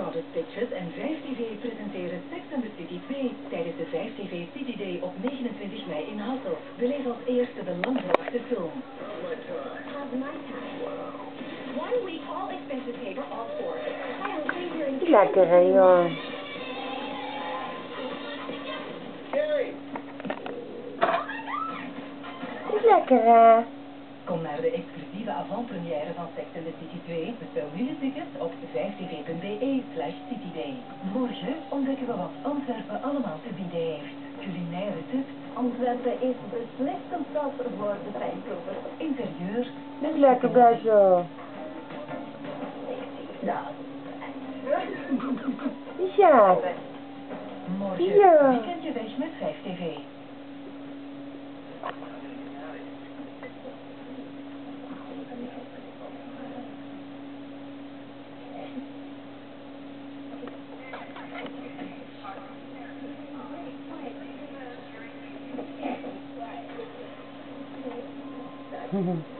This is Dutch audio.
Brothers Pictures en 5TV presenteren Sex and the City 2 tijdens de 5TV City Day op 29 mei in Hasselt. Beleef als eerste de langverwachte film. How's my time? Wow. 1 week, all expenses paid for all four. I don't think you're in Lekker hè, joh. Gary! Is lekker hè. Kom naar de exclusieve avant-première van Sex and the City 2. Bestel nu je tickets op 5tv.be/cityday. Morgen ontdekken we wat Antwerpen allemaal te bieden heeft. Culinaire tips. Antwerpen is beslist een stad voor de fijnproevers. Interieur. Is lekker bij zo. Ja. Ja. Morgen Ja. weekendje weg met 5TV. Mhm.